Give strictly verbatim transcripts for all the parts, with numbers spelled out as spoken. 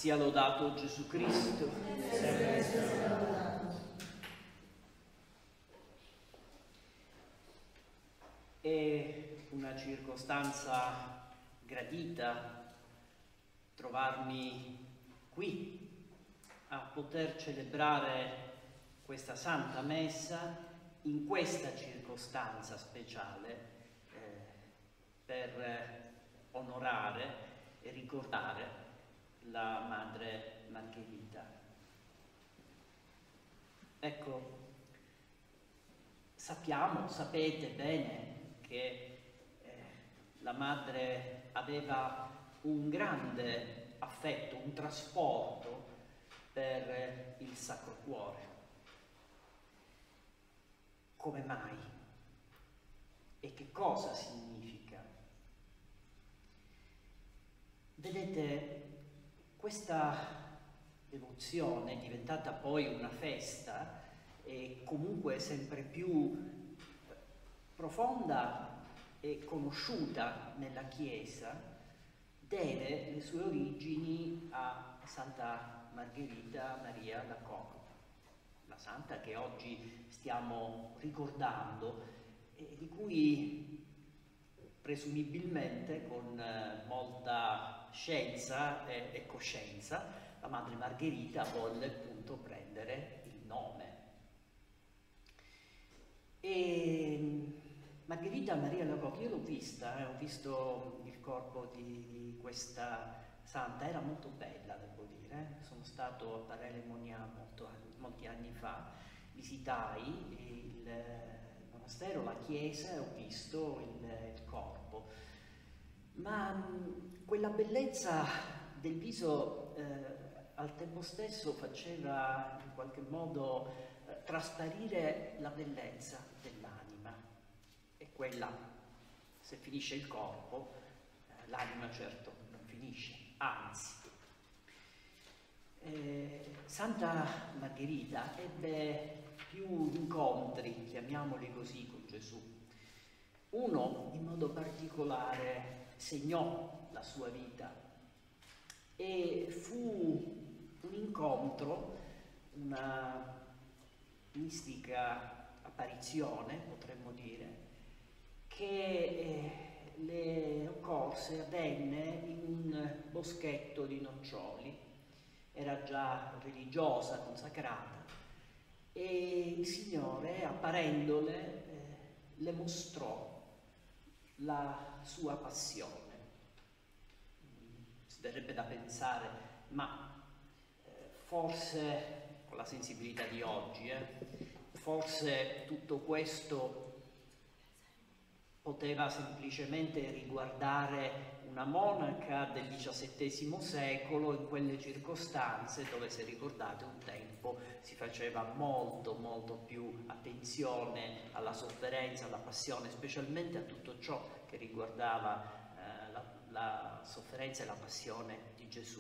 Sia lodato Gesù Cristo. È una circostanza gradita trovarmi qui a poter celebrare questa Santa Messa in questa circostanza speciale eh, per onorare e ricordare la Madre Margherita. Ecco, sappiamo, sapete bene che eh, la Madre aveva un grande affetto, un trasporto per eh, il Sacro Cuore. Come mai? E che cosa significa? Vedete, questa devozione è diventata poi una festa e comunque sempre più profonda e conosciuta nella Chiesa, deve le sue origini a Santa Margherita Maria d'Accordo, la santa che oggi stiamo ricordando e di cui presumibilmente con molta scienza e, e coscienza la Madre Margherita volle appunto prendere il nome. E Margherita Maria d'Accordo, io l'ho vista, eh, ho visto il corpo di, di questa santa, era molto bella, devo dire. Sono stato a Parele Monia molto, molti anni fa, visitai il, il monastero, la chiesa e ho visto il, il corpo. Ma mh, quella bellezza del viso eh, al tempo stesso faceva in qualche modo eh, trasparire la bellezza dell'anima. E quella, se finisce il corpo, eh, l'anima certo non finisce, anzi. Eh, Santa Margherita ebbe più incontri, chiamiamoli così, con Gesù. Uno in modo particolare segnò la sua vita e fu un incontro, una mistica apparizione, potremmo dire, che eh, le occorse, avvenne in un boschetto di noccioli. Era già religiosa, consacrata, e il Signore, apparendole, eh, le mostrò la sua passione. Si verrebbe da pensare, ma eh, forse, con la sensibilità di oggi, eh, forse tutto questo poteva semplicemente riguardare una monaca del diciassettesimo secolo in quelle circostanze dove, se ricordate, un tempo si faceva molto molto più attenzione alla sofferenza, alla passione, specialmente a tutto ciò che riguardava eh, la, la sofferenza e la passione di Gesù.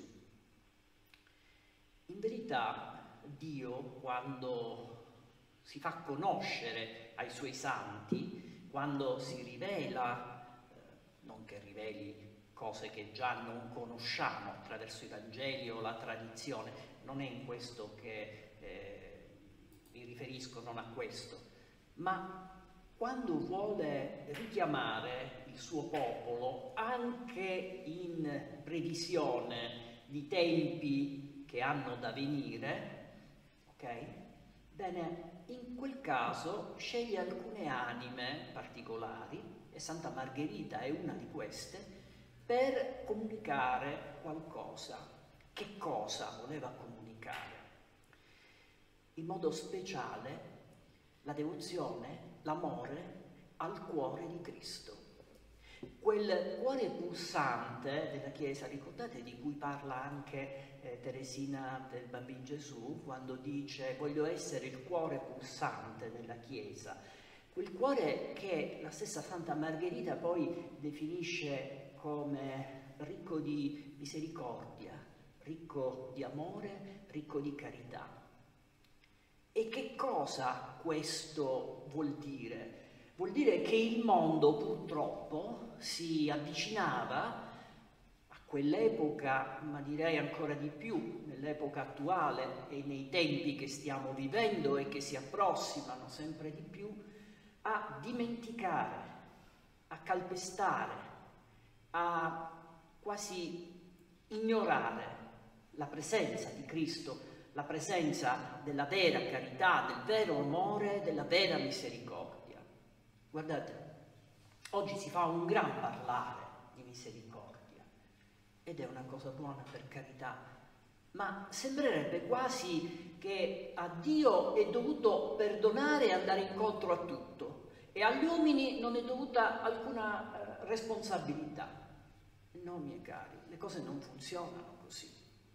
In verità Dio, quando si fa conoscere ai suoi santi, quando si rivela, eh, non che riveli cose che già non conosciamo attraverso i Vangeli o la tradizione, non è in questo che eh, mi riferisco, non a questo, ma quando vuole richiamare il suo popolo anche in previsione di tempi che hanno da venire, ok? Bene, in quel caso sceglie alcune anime particolari, e Santa Margherita è una di queste, per comunicare qualcosa. Che cosa voleva comunicare? In modo speciale la devozione, l'amore al cuore di Cristo. Quel cuore pulsante della Chiesa, ricordate, di cui parla anche eh, Teresina del Bambino Gesù, quando dice voglio essere il cuore pulsante della Chiesa. Quel cuore che la stessa Santa Margherita poi definisce come ricco di misericordia, ricco di amore, ricco di carità. E che cosa questo vuol dire? Vuol dire che il mondo purtroppo si avvicinava a quell'epoca, ma direi ancora di più nell'epoca attuale e nei tempi che stiamo vivendo e che si approssimano sempre di più, a dimenticare, a calpestare, a quasi ignorare la presenza di Cristo, la presenza della vera carità, del vero amore, della vera misericordia. Guardate, oggi si fa un gran parlare di misericordia ed è una cosa buona, per carità, ma sembrerebbe quasi che a Dio è dovuto perdonare e andare incontro a tutto e agli uomini non è dovuta alcuna eh, responsabilità. No, miei cari, le cose non funzionano così.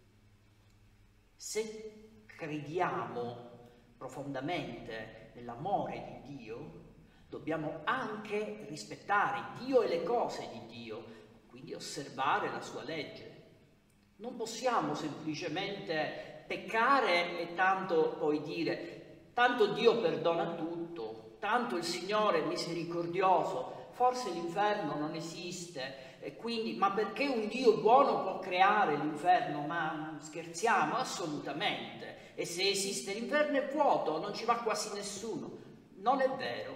Se crediamo profondamente nell'amore di Dio, dobbiamo anche rispettare Dio e le cose di Dio, quindi osservare la sua legge. Non possiamo semplicemente peccare e tanto poi dire tanto Dio perdona tutto, tanto il Signore è misericordioso, forse l'inferno non esiste, e quindi, ma perché un Dio buono può creare l'inferno? Ma scherziamo? Assolutamente. E se esiste l'inferno è vuoto, non ci va quasi nessuno. Non è vero.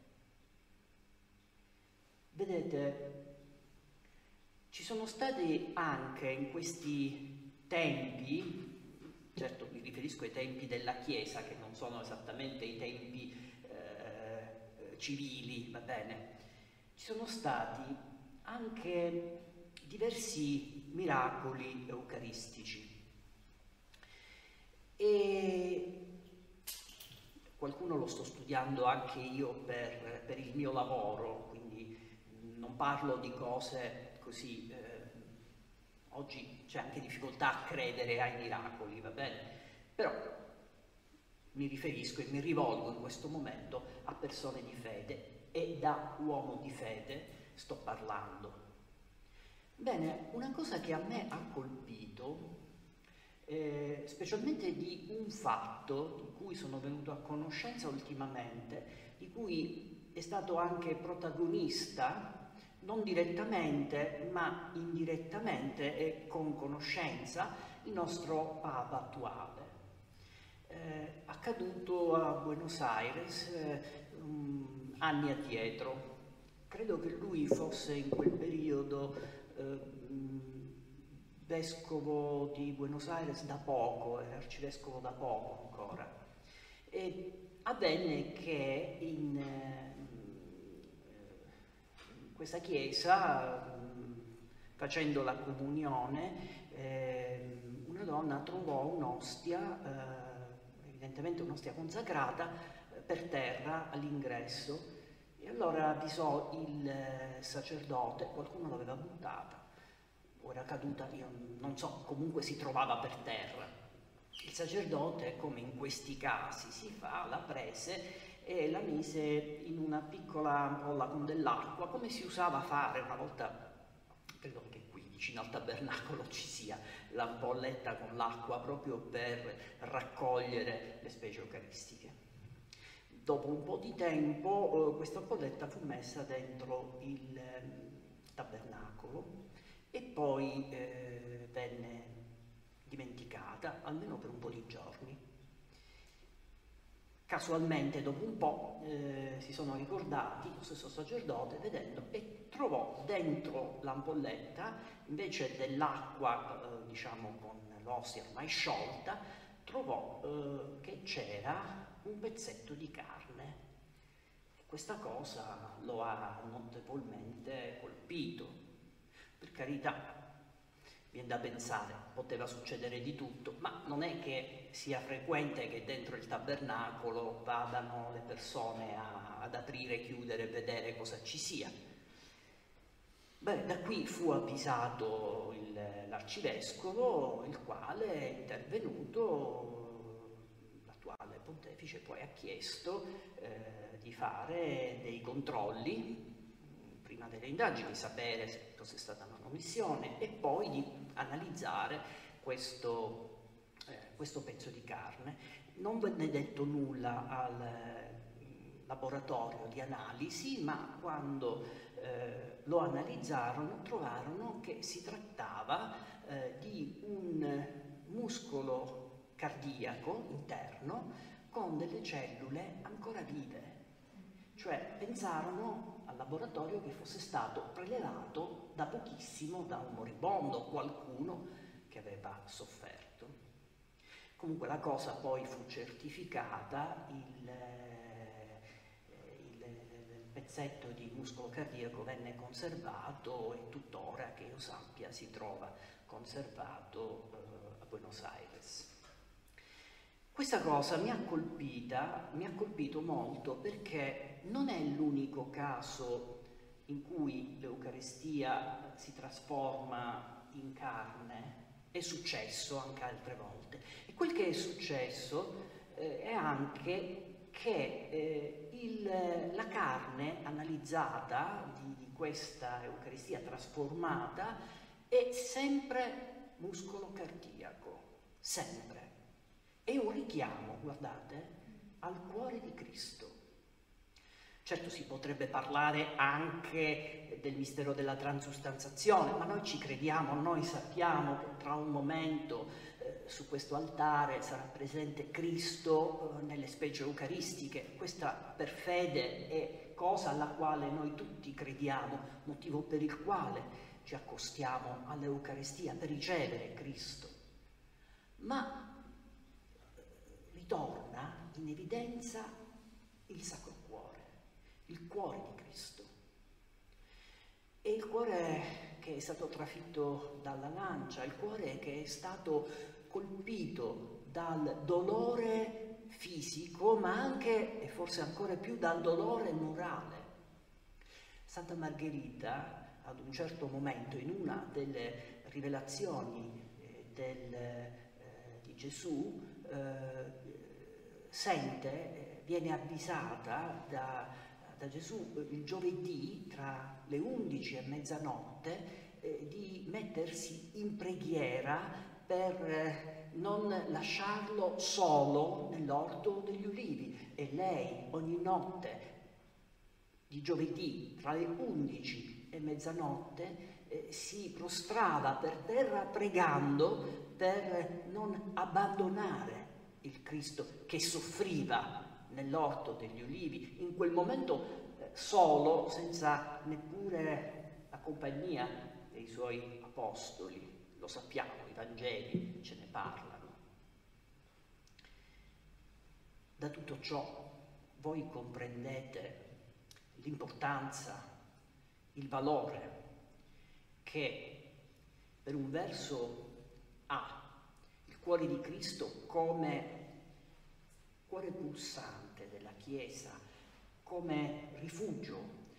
Vedete, ci sono stati anche in questi tempi, certo mi riferisco ai tempi della Chiesa, che non sono esattamente i tempi eh, civili, va bene, ci sono stati anche diversi miracoli eucaristici e qualcuno lo sto studiando anche io per, per il mio lavoro, quindi non parlo di cose così, eh, oggi c'è anche difficoltà a credere ai miracoli, va bene? Però mi riferisco e mi rivolgo in questo momento a persone di fede e da uomo di fede sto parlando. Bene, una cosa che a me ha colpito, eh, specialmente di un fatto di cui sono venuto a conoscenza ultimamente, di cui è stato anche protagonista, non direttamente, ma indirettamente e con conoscenza, il nostro Papa attuale. Eh, accaduto a Buenos Aires eh, um, anni addietro. Credo che lui fosse in quel periodo eh, vescovo di Buenos Aires da poco, era arcivescovo da poco ancora. E avvenne che in, eh, in questa chiesa, facendo la comunione, eh, una donna trovò un'ostia, eh, evidentemente un'ostia consacrata, eh, per terra all'ingresso. E allora avvisò il sacerdote, qualcuno l'aveva buttata, o era caduta, io non so, comunque si trovava per terra. Il sacerdote, come in questi casi si fa, la prese e la mise in una piccola ampolla con dell'acqua, come si usava fare una volta, credo che qui vicino al tabernacolo ci sia l'ampolletta con l'acqua proprio per raccogliere le specie eucaristiche. Dopo un po' di tempo eh, questa ampolletta fu messa dentro il eh, tabernacolo e poi eh, venne dimenticata, almeno per un po' di giorni. Casualmente, dopo un po', eh, si sono ricordati, lo stesso sacerdote, vedendo, e trovò dentro l'ampolletta, invece dell'acqua, eh, diciamo, con l'ostia ormai sciolta, trovò eh, che c'era un pezzetto di carne. E questa cosa lo ha notevolmente colpito. Per carità, viene da pensare, poteva succedere di tutto, ma non è che sia frequente che dentro il tabernacolo vadano le persone a, ad aprire, chiudere e vedere cosa ci sia. Beh, da qui fu avvisato l'arcivescovo, il quale è intervenuto, l'attuale pontefice poi ha chiesto eh, di fare dei controlli prima delle indagini, sapere se fosse stata manomissione e poi di analizzare questo, eh, questo pezzo di carne. Non venne detto nulla al, laboratorio di analisi, ma quando eh, lo analizzarono trovarono che si trattava eh, di un muscolo cardiaco interno con delle cellule ancora vive. Cioè pensarono al laboratorio che fosse stato prelevato da pochissimo da un moribondo, qualcuno che aveva sofferto. Comunque la cosa poi fu certificata, il, il, il pezzetto di muscolo cardiaco venne conservato e tuttora, che io sappia, si trova conservato eh, a Buenos Aires. Questa cosa mi ha colpita, mi ha colpito molto perché non è l'unico caso in cui l'Eucaristia si trasforma in carne, è successo anche altre volte. E quel che è successo eh, è anche che eh, il, la carne analizzata di, di questa Eucaristia trasformata è sempre muscolo cardiaco, sempre. È un richiamo, guardate, al cuore di Cristo. Certo si potrebbe parlare anche del mistero della transustanzazione, ma noi ci crediamo, noi sappiamo che tra un momento eh, su questo altare sarà presente Cristo eh, nelle specie eucaristiche. Questa per fede è cosa alla quale noi tutti crediamo, motivo per il quale ci accostiamo all'Eucaristia, per ricevere Cristo. Ma torna in evidenza il Sacro Cuore, il cuore di Cristo. E il cuore che è stato trafitto dalla lancia, il cuore che è stato colpito dal dolore fisico, ma anche, e forse ancora più, dal dolore morale. Santa Margherita, ad un certo momento, in una delle rivelazioni eh, del, eh, di Gesù, eh, sente, viene avvisata da, da Gesù il giovedì tra le undici e mezzanotte eh, di mettersi in preghiera per eh, non lasciarlo solo nell'orto degli ulivi. E lei ogni notte di giovedì tra le undici e mezzanotte eh, si prostrava per terra pregando per non abbandonare il Cristo che soffriva nell'orto degli ulivi, in quel momento eh, solo, senza neppure la compagnia dei suoi apostoli. Lo sappiamo, i Vangeli ce ne parlano. Da tutto ciò voi comprendete l'importanza, il valore che per un verso ha il cuore di Cristo come cuore pulsante della Chiesa, come rifugio,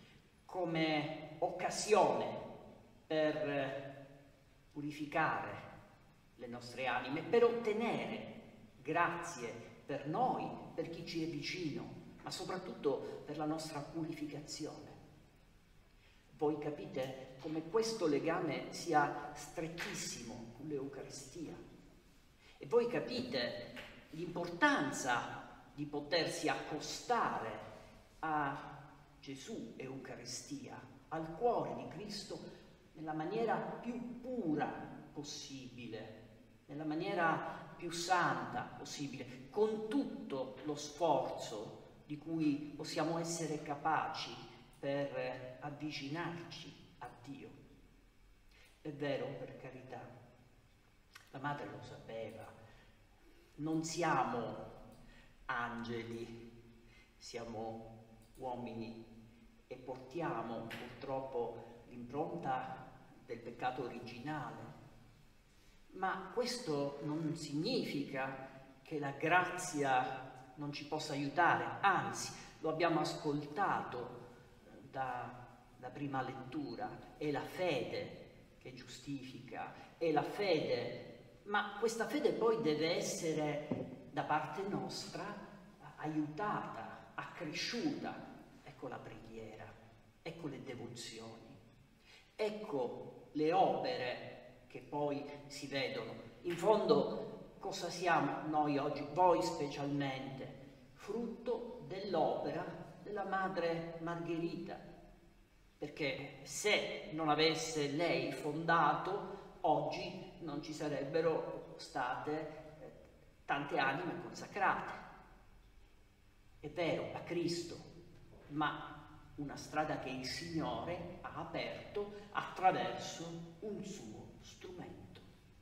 come occasione per purificare le nostre anime, per ottenere grazie per noi, per chi ci è vicino, ma soprattutto per la nostra purificazione. Voi capite come questo legame sia strettissimo con l'Eucaristia. E voi capite l'importanza di potersi accostare a Gesù Eucaristia, al cuore di Cristo, nella maniera più pura possibile, nella maniera più santa possibile, con tutto lo sforzo di cui possiamo essere capaci per avvicinarci a Dio. È vero, per carità, la madre lo sapeva, non siamo angeli, siamo uomini e portiamo purtroppo l'impronta del peccato originale, ma questo non significa che la grazia non ci possa aiutare, anzi, lo abbiamo ascoltato da, da prima lettura, è la fede che giustifica, è la fede, ma questa fede poi deve essere da parte nostra aiutata, accresciuta. Ecco la preghiera, ecco le devozioni, ecco le opere che poi si vedono. In fondo cosa siamo noi oggi, voi specialmente? Frutto dell'opera della madre Margherita, perché se non avesse lei fondato, oggi non ci sarebbero state eh, tante anime consacrate. È vero, a Cristo, ma una strada che il Signore ha aperto attraverso un suo strumento.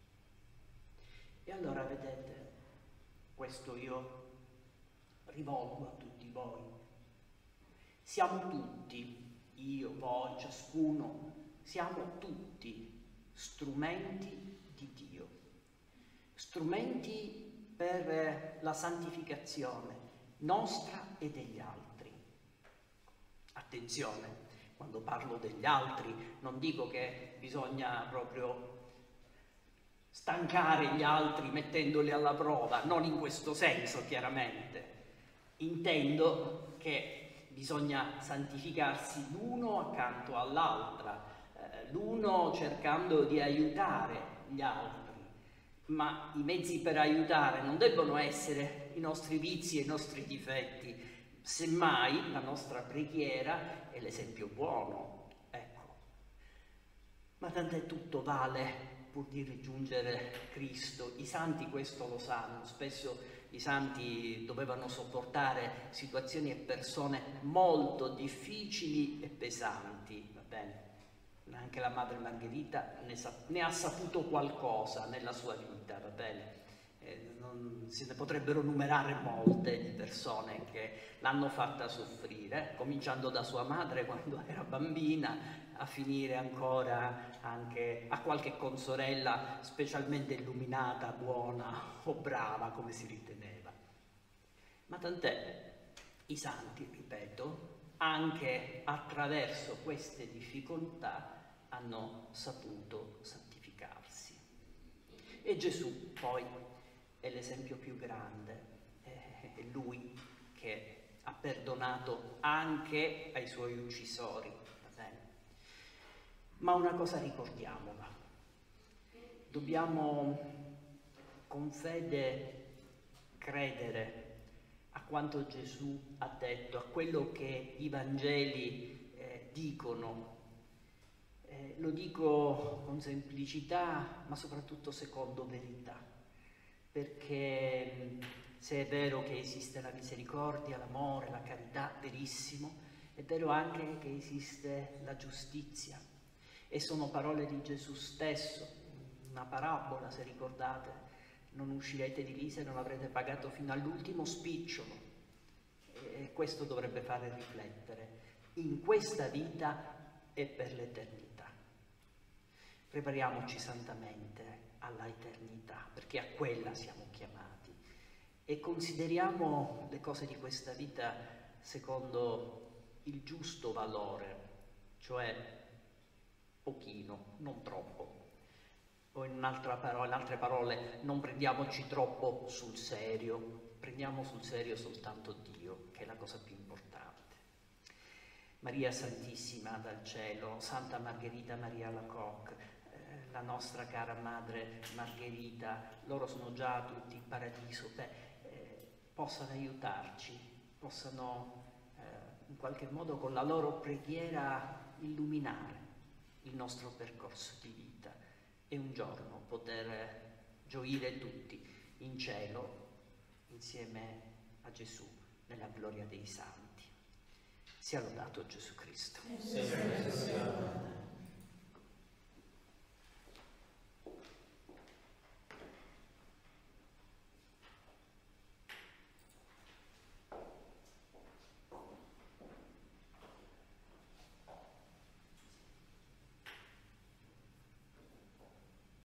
E allora vedete, questo io rivolgo a tutti voi. Siamo tutti, io, voi, ciascuno, siamo tutti strumenti di Dio, strumenti per la santificazione nostra e degli altri. Attenzione, quando parlo degli altri non dico che bisogna proprio stancare gli altri mettendoli alla prova, non in questo senso chiaramente. Intendo che bisogna santificarsi l'uno accanto all'altra, eh, l'uno cercando di aiutare gli altri, ma i mezzi per aiutare non debbono essere i nostri vizi e i nostri difetti, semmai la nostra preghiera è l'esempio buono, ecco. Ma tant'è, tutto vale pur di raggiungere Cristo. I santi questo lo sanno, spesso i santi dovevano sopportare situazioni e persone molto difficili e pesanti, va bene? Anche la madre Margherita ne, sa ne ha saputo qualcosa nella sua vita, va bene? Eh, non se ne potrebbero numerare molte di persone che l'hanno fatta soffrire, cominciando da sua madre quando era bambina, a finire ancora anche a qualche consorella specialmente illuminata, buona o brava, come si riteneva. Ma tant'è, i santi, ripeto, anche attraverso queste difficoltà hanno saputo santificarsi. E Gesù poi è l'esempio più grande, è lui che ha perdonato anche ai suoi uccisori, va bene? Ma una cosa ricordiamola, dobbiamo con fede credere a quanto Gesù ha detto, a quello che i Vangeli eh, dicono. Eh, lo dico con semplicità, ma soprattutto secondo verità, perché se è vero che esiste la misericordia, l'amore, la carità, verissimo, è vero anche che esiste la giustizia, e sono parole di Gesù stesso, una parabola, se ricordate: non uscirete divisi e non avrete pagato fino all'ultimo spicciolo. E questo dovrebbe fare riflettere in questa vita e per l'eternità. Prepariamoci santamente alla eternità, perché a quella siamo chiamati, e consideriamo le cose di questa vita secondo il giusto valore, cioè pochino, non troppo. O in, un'altra parola, in altre parole, non prendiamoci troppo sul serio, prendiamo sul serio soltanto Dio, che è la cosa più importante. Maria Santissima dal cielo, Santa Margherita Maria Alacoque, eh, la nostra cara madre Margherita, loro sono già tutti in paradiso, beh, eh, possano aiutarci, possano eh, in qualche modo con la loro preghiera illuminare il nostro percorso di vita, e un giorno poter gioire tutti in cielo insieme a Gesù nella gloria dei santi. Sia lodato Gesù Cristo.